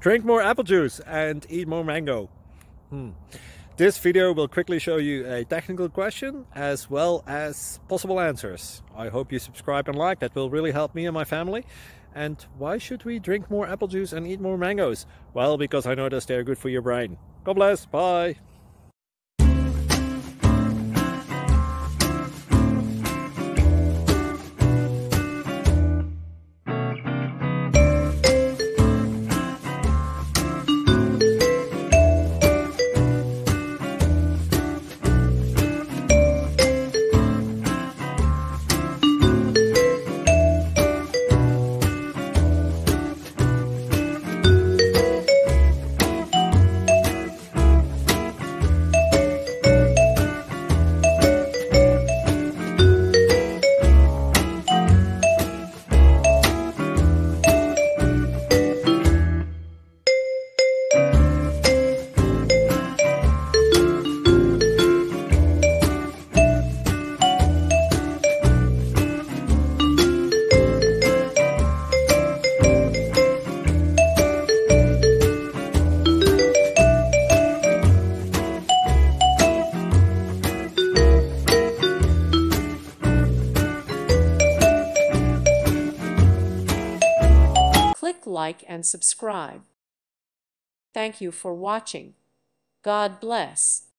Drink more apple juice and eat more mango. This video will quickly show you a technical question as well as possible answers. I hope you subscribe and like, that will really help me and my family. And why should we drink more apple juice and eat more mangoes? Well, because I noticed they're good for your brain. God bless, bye! Click like and subscribe. Thank you for watching. God bless.